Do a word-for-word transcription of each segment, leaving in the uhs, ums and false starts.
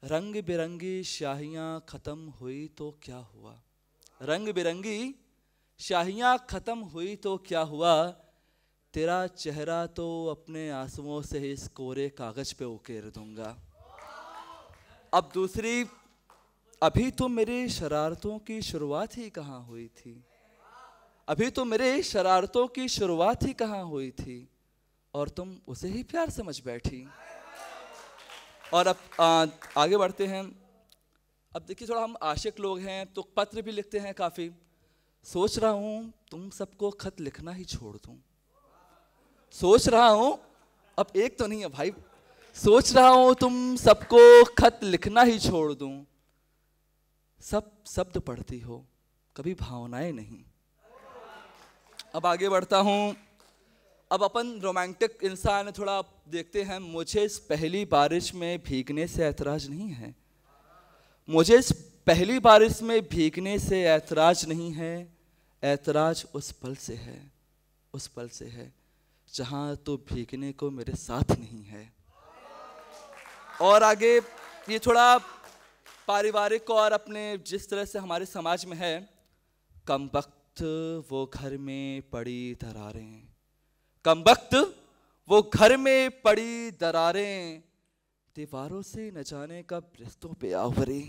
रंग बिरंगी स्याहियां खत्म हुई तो क्या हुआ, रंग बिरंगी स्याहियां खत्म हुई तो क्या हुआ, तेरा चेहरा तो अपने आंसुओं से इस कोरे कागज पे उकेर दूंगा। अब दूसरी, अभी तो मेरे शरारतों की शुरुआत ही कहाँ हुई थी, अभी तो मेरे शरारतों की शुरुआत ही कहाँ हुई थी, और तुम उसे ही प्यार समझ बैठी। और अब आ, आगे बढ़ते हैं। अब देखिए, थोड़ा हम आशिक लोग हैं तो पत्र भी लिखते हैं काफ़ी। सोच रहा हूँ तुम सबको खत लिखना ही छोड़ दूँ, सोच रहा हूँ, अब एक तो नहीं है भाई, सोच रहा हूँ तुम सबको खत लिखना ही छोड़ दूँ। सब शब्द पढ़ती हो, कभी भावनाएं नहीं। अब आगे बढ़ता हूँ। अब अपन रोमांटिक इंसान थोड़ा देखते हैं। मुझे इस पहली बारिश में भीगने से ऐतराज नहीं है, मुझे इस पहली बारिश में भीगने से ऐतराज नहीं है, ऐतराज उस पल से है, उस पल से है जहाँ तो भीगने को मेरे साथ नहीं है। और आगे ये थोड़ा पारिवारिक और अपने जिस तरह से हमारे समाज में है। कमबख्त वो घर में पड़ी दरारें, कमबख्त वो घर में पड़ी दरारें, दीवारों से न जाने कब रिश्तों पे आवरे।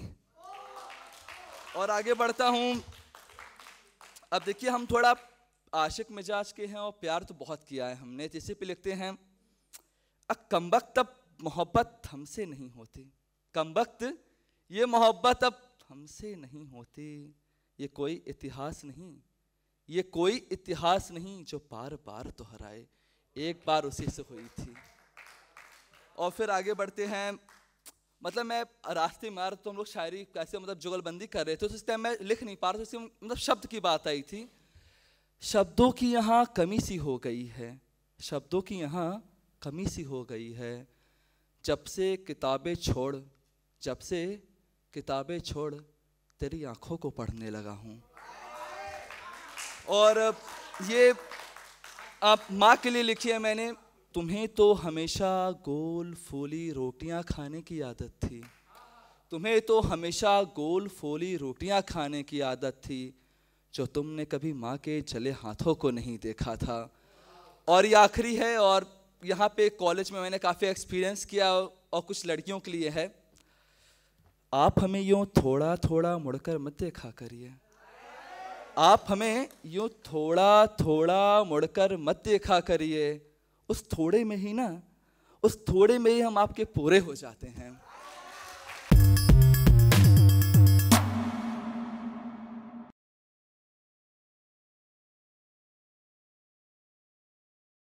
और आगे बढ़ता हूँ। अब देखिए, हम थोड़ा आशिक मिजाज के हैं और प्यार तो बहुत किया है हमने। जैसे पे लिखते हैं, अब कमबख्त अब मोहब्बत हमसे नहीं होती, कमबख्त ये मोहब्बत अब हमसे नहीं होती, ये कोई इतिहास नहीं, ये कोई इतिहास नहीं जो बार बार दोहराए, एक बार उसी से हुई थी। और फिर आगे बढ़ते हैं। मतलब मैं रास्ते में आ रहा तो हम लोग शायरी कैसे मतलब जुगलबंदी कर रहे थे, तो इस टाइम मैं लिख नहीं पा रहा था, इससे मतलब शब्द की बात आई थी। शब्दों की यहाँ कमी सी हो गई है, शब्दों की यहाँ कमी सी हो गई है, जब से किताबें छोड़, जब से किताबें छोड़ तेरी आंखों को पढ़ने लगा हूँ। और ये आप माँ के लिए लिखी है मैंने। तुम्हें तो हमेशा गोल फूली रोटियां खाने की आदत थी, तुम्हें तो हमेशा गोल फूली रोटियां खाने की आदत थी, जो तुमने कभी माँ के जले हाथों को नहीं देखा था। और ये आखिरी है, और यहाँ पे कॉलेज में मैंने काफ़ी एक्सपीरियंस किया और कुछ लड़कियों के लिए है। आप हमें यूँ थोड़ा थोड़ा मुड़कर मत देखा करिए, आप हमें यूँ थोड़ा थोड़ा मुड़कर मत देखा करिए, उस थोड़े में ही ना, उस थोड़े में ही हम आपके पूरे हो जाते हैं।